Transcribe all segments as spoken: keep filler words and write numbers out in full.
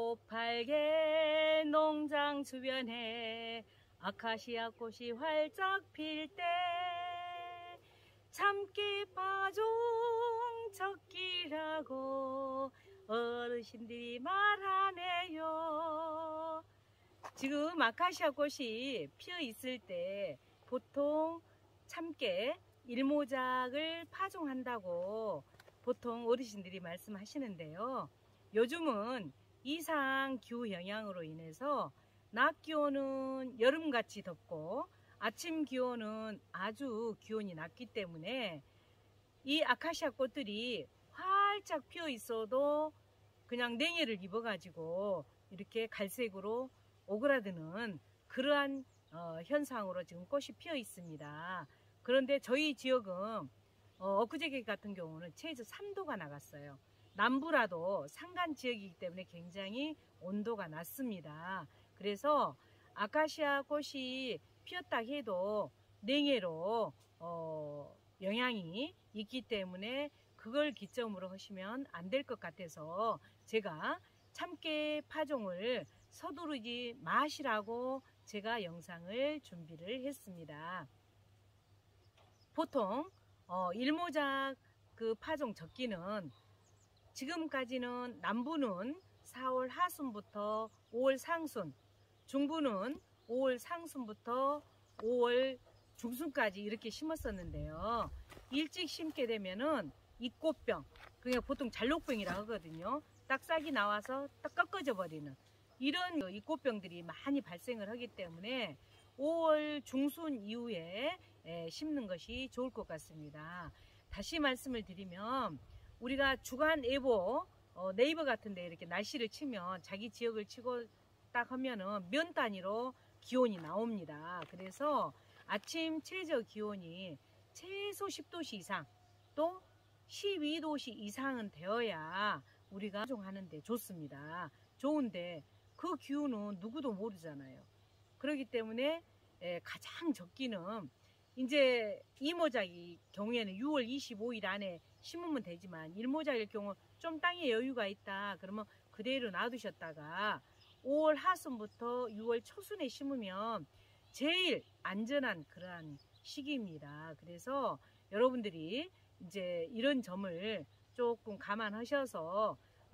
꽃팔개 농장 주변에 아카시아 꽃이 활짝 필 때 참깨 파종 적기라고 어르신들이 말하네요. 지금 아카시아 꽃이 피어 있을 때 보통 참깨 일모작을 파종한다고 보통 어르신들이 말씀하시는데요. 요즘은 이상 기후 영향으로 인해서 낮 기온은 여름같이 덥고 아침 기온은 아주 기온이 낮기 때문에 이 아카시아 꽃들이 활짝 피어 있어도 그냥 냉해를 입어 가지고 이렇게 갈색으로 오그라드는 그러한 어, 현상으로 지금 꽃이 피어 있습니다. 그런데 저희 지역은 어, 엊그제 같은 경우는 최저 삼 도가 나갔어요. 남부라도 산간 지역이기 때문에 굉장히 온도가 낮습니다. 그래서 아카시아 꽃이 피었다 해도 냉해로 어, 영향이 있기 때문에 그걸 기점으로 하시면 안 될 것 같아서 제가 참깨 파종을 서두르지 마시라고 제가 영상을 준비를 했습니다. 보통 어, 일모작 그 파종 적기는 지금까지는 남부는 사월 하순부터 오월 상순, 중부는 오월 상순부터 오월 중순까지 이렇게 심었었는데요. 일찍 심게 되면은 잎꽃병, 그러니까 보통 잘록병이라고 하거든요. 딱 싹이 나와서 딱 꺾어져 버리는 이런 잎꽃병들이 많이 발생을 하기 때문에 오월 중순 이후에 심는 것이 좋을 것 같습니다. 다시 말씀을 드리면 우리가 주간예보 어, 네이버 같은데 이렇게 날씨를 치면 자기 지역을 치고 딱 하면은 면 단위로 기온이 나옵니다. 그래서 아침 최저 기온이 최소 십 도씨 이상 또 십이 도씨 이상은 되어야 우리가 파종하는데 좋습니다. 좋은데 그 기온은 누구도 모르잖아요. 그렇기 때문에 에, 가장 적기는 이제 이모작의 경우에는 유월 이십오일 안에 심으면 되지만 일모작일 경우 좀 땅에 여유가 있다 그러면 그대로 놔두셨다가 오월 하순부터 유월 초순에 심으면 제일 안전한 그러한 시기입니다. 그래서 여러분들이 이제 이런 점을 조금 감안하셔서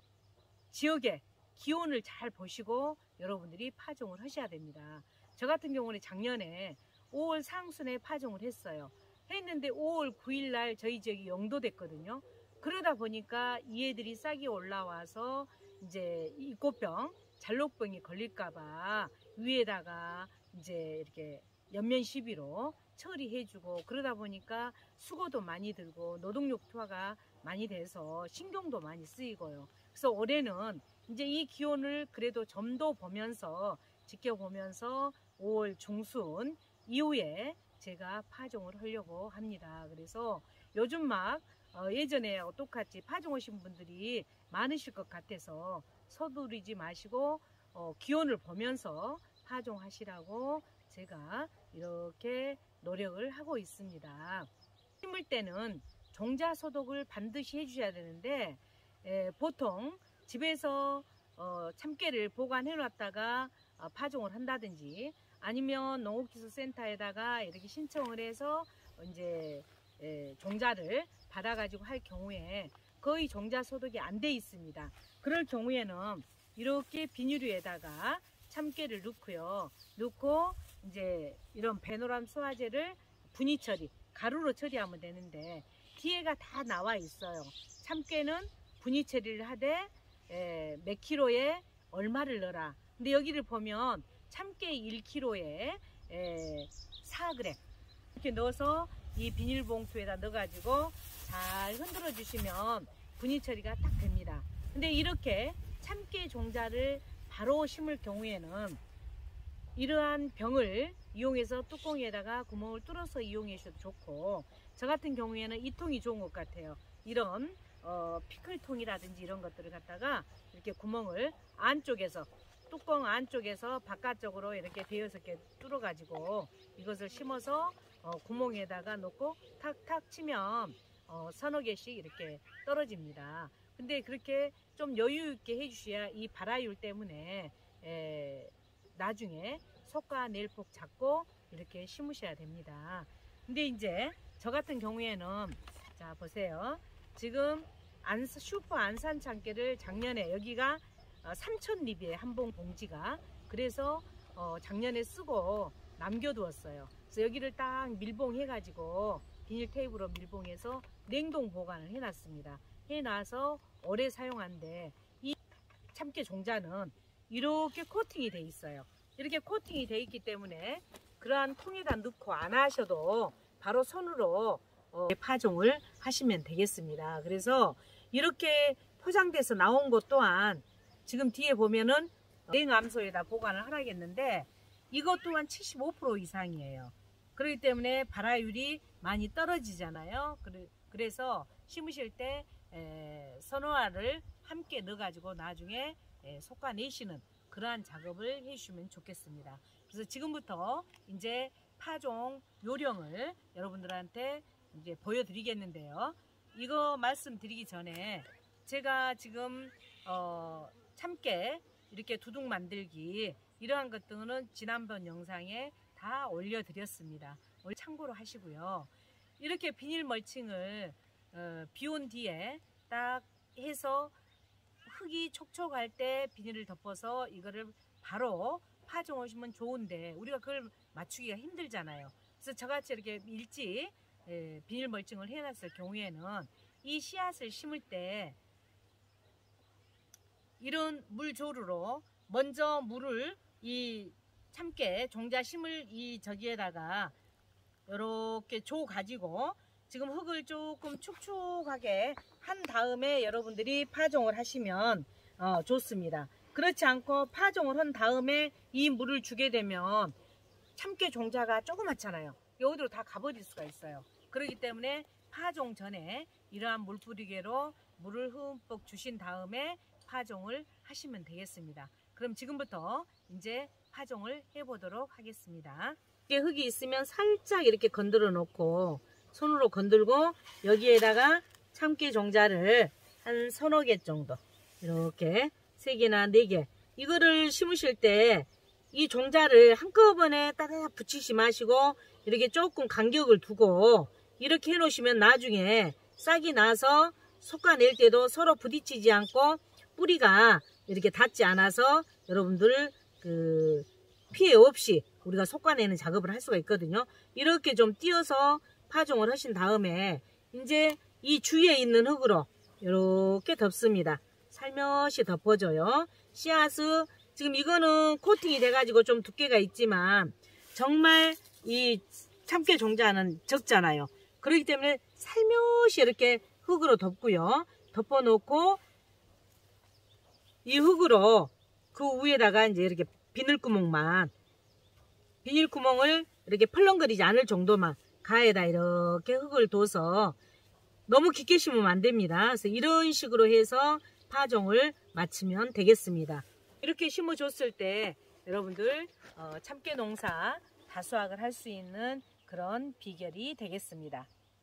지역의 기온을 잘 보시고 여러분들이 파종을 하셔야 됩니다. 저 같은 경우는 작년에 오월 상순에 파종을 했어요. 했는데 오월 구일 날 저희 지역이 영도 됐거든요. 그러다 보니까 이 애들이 싹이 올라와서 이제 잎꽃병, 잘록병이 걸릴까봐 위에다가 이제 이렇게 연면 시비로 처리해주고 그러다 보니까 수고도 많이 들고 노동력 투하가 많이 돼서 신경도 많이 쓰이고요. 그래서 올해는 이제 이 기온을 그래도 점도 보면서 지켜보면서 오월 중순 이후에 제가 파종을 하려고 합니다. 그래서 요즘 막 어 예전에 똑같이 파종하신 분들이 많으실 것 같아서 서두르지 마시고 어 기온을 보면서 파종하시라고 제가 이렇게 노력을 하고 있습니다. 심을 때는 종자 소독을 반드시 해주셔야 되는데 에, 보통 집에서 어, 참깨를 보관해 놨다가 어, 파종을 한다든지 아니면 농업기술센터에다가 이렇게 신청을 해서 이제 에, 종자를 받아가지고 할 경우에 거의 종자 소독이 안 돼 있습니다. 그럴 경우에는 이렇게 비닐위에다가 참깨를 넣고요. 넣고 이제 이런 베노람 수화제를 분위 처리, 가루로 처리하면 되는데 뒤에가 다 나와 있어요. 참깨는 분위 처리를 하되 에, 몇 킬로에 얼마를 넣어라. 근데 여기를 보면 참깨 일 킬로에 에, 사 그램 이렇게 넣어서 이 비닐봉투에다 넣어가지고 잘 흔들어 주시면 분위 처리가 딱 됩니다. 근데 이렇게 참깨 종자를 바로 심을 경우에는 이러한 병을 이용해서 뚜껑에다가 구멍을 뚫어서 이용해 주셔도 좋고 저 같은 경우에는 이 통이 좋은 것 같아요. 이런 어, 피클통이라든지 이런 것들을 갖다가 이렇게 구멍을 안쪽에서 뚜껑 안쪽에서 바깥쪽으로 이렇게 대여섯 개 뚫어 가지고 이것을 심어서 어, 구멍에다가 놓고 탁탁 치면 어, 서너 개씩 이렇게 떨어집니다. 근데 그렇게 좀 여유 있게 해주셔야 이 발화율 때문에 에, 나중에 속과 내일폭 잡고 이렇게 심으셔야 됩니다. 근데 이제 저 같은 경우에는 자 보세요. 지금 안, 슈퍼 안산 참깨를 작년에 여기가 삼천 립이에요. 한 봉 봉지가. 그래서 어, 작년에 쓰고 남겨두었어요. 그래서 여기를 딱 밀봉해 가지고 비닐 테이프로 밀봉해서 냉동 보관을 해놨습니다. 해놔서 오래 사용한데 이 참깨 종자는 이렇게 코팅이 돼 있어요. 이렇게 코팅이 돼 있기 때문에 그러한 통에다 넣고 안 하셔도 바로 손으로 어, 파종을 하시면 되겠습니다. 그래서 이렇게 포장돼서 나온 것 또한 지금 뒤에 보면은 냉암소에다 보관을 하라겠는데 이것 또한 칠십오 퍼센트 이상이에요. 그렇기 때문에 발화율이 많이 떨어지잖아요. 그래서 심으실 때 에, 선호화를 함께 넣어가지고 나중에 에, 솎아내시는 그러한 작업을 해주시면 좋겠습니다. 그래서 지금부터 이제 파종 요령을 여러분들한테 이제 보여드리겠는데요. 이거 말씀드리기 전에 제가 지금 어, 참깨 이렇게 두둑 만들기 이러한 것들은 지난번 영상에 다 올려드렸습니다. 참고로 하시고요. 이렇게 비닐 멀칭을 어, 비온 뒤에 딱 해서 흙이 촉촉할 때 비닐을 덮어서 이거를 바로 파종을 하시면 좋은데 우리가 그걸 맞추기가 힘들잖아요. 그래서 저같이 이렇게 일찍 예, 비닐 멀칭을 해놨을 경우에는 이 씨앗을 심을 때 이런 물조루로 먼저 물을 이 참깨 종자 심을 이 저기에다가 이렇게 줘 가지고 지금 흙을 조금 축축하게 한 다음에 여러분들이 파종을 하시면 어, 좋습니다. 그렇지 않고 파종을 한 다음에 이 물을 주게 되면 참깨 종자가 조그맣잖아요. 어디로 다 가버릴 수가 있어요. 그렇기 때문에 파종 전에 이러한 물뿌리개로 물을 흠뻑 주신 다음에 파종을 하시면 되겠습니다. 그럼 지금부터 이제 파종을 해보도록 하겠습니다. 이게 흙이 있으면 살짝 이렇게 건드려 놓고 손으로 건들고 여기에다가 참깨 종자를 한 서너 개 정도 이렇게 세 개나 네 개 이거를 심으실 때 이 종자를 한꺼번에 따닥 붙이지 마시고 이렇게 조금 간격을 두고 이렇게 해 놓으시면 나중에 싹이 나서 솎아낼 때도 서로 부딪히지 않고 뿌리가 이렇게 닿지 않아서 여러분들 그 피해 없이 우리가 솎아내는 작업을 할 수가 있거든요. 이렇게 좀 띄어서 파종을 하신 다음에 이제 이 주위에 있는 흙으로 이렇게 덮습니다. 살며시 덮어줘요. 씨앗은 지금 이거는 코팅이 돼가지고 좀 두께가 있지만 정말 이 참깨 종자는 적잖아요. 그렇기 때문에 살며시 이렇게 흙으로 덮고요. 덮어놓고 이 흙으로 그 위에다가 이제 이렇게 비늘구멍만 비닐구멍을 이렇게 펄렁거리지 않을 정도만 가에다 이렇게 흙을 둬서 너무 깊게 심으면 안 됩니다. 그래서 이런 식으로 해서 파종을 마치면 되겠습니다. 이렇게 심어줬을 때 여러분들 어, 참깨 농사 다수확을 할 수 있는 그런 비결이 되겠습니다.